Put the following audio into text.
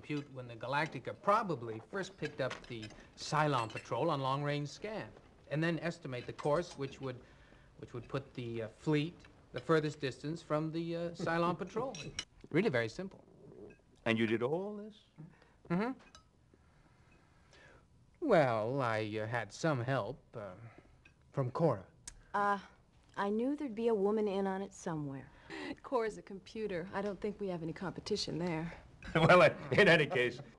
compute when the Galactica probably first picked up the Cylon patrol on long-range scan, and then estimate the course which would put the fleet the furthest distance from the Cylon patrol. Really very simple. And you did all this? Mm-hmm. Well, I had some help from Cora. I knew there'd be a woman in on it somewhere. Cora's a computer. I don't think we have any competition there. Well, in any case,